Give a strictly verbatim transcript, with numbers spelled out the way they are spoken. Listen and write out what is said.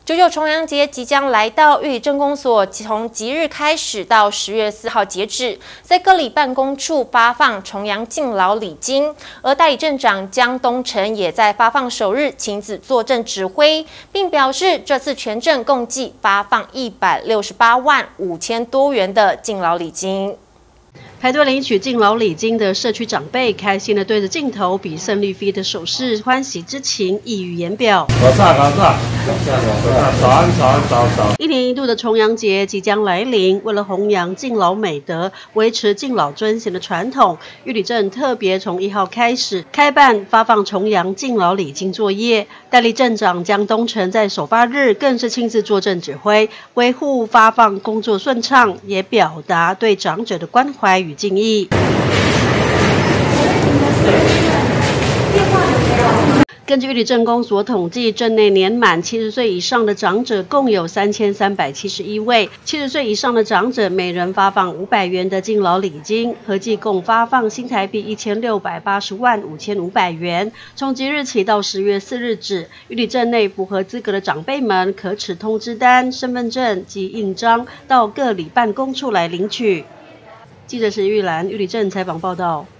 九九重阳节即将来到，玉里镇公所从即日开始到十月四号截止，在各里办公处发放重阳敬老礼金。而代理镇长江东成也在发放首日亲自坐镇指挥，并表示这次全镇共计发放一百六十八万五千多元的敬老礼金。 排队领取敬老礼金的社区长辈开心地对着镜头比胜利飞的手势，欢喜之情溢于言表。 早上，早上，早安，早安，早早。 一年一度的重阳节即将来临，为了弘扬敬老美德，维持敬老尊贤的传统，玉里镇特别从一号开始开办发放重阳敬老礼金作业。代理镇长江东成在首发日更是亲自坐镇指挥，维护发放工作顺畅，也表达对长者的关怀与敬意。根据玉里镇公所统计，镇内年满七十岁以上的长者共有三千三百七十一位。七十岁以上的长者每人发放五百元的敬老礼金，合计共发放新台币一千六百八十万五千五百元。从即日起到十月四日止，玉里镇内符合资格的长辈们可持通知单、身份证及印章到各里办公处来领取。记者石玉兰，玉里镇采访报道。